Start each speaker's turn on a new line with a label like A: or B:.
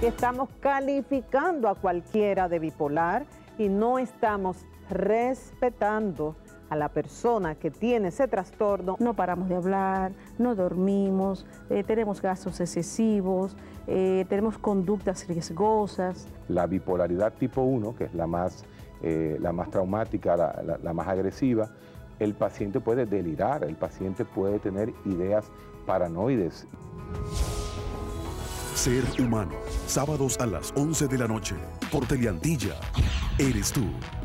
A: que estamos calificando a cualquiera de bipolar y no estamos respetando a la persona que tiene ese trastorno.
B: No paramos de hablar, no dormimos, tenemos gastos excesivos, tenemos conductas riesgosas.
C: La bipolaridad tipo 1, que es la más traumática, la más agresiva, el paciente puede delirar, el paciente puede tener ideas paranoides.
D: Ser humano, sábados a las 11 de la noche, por Teleantilla. Eres tú.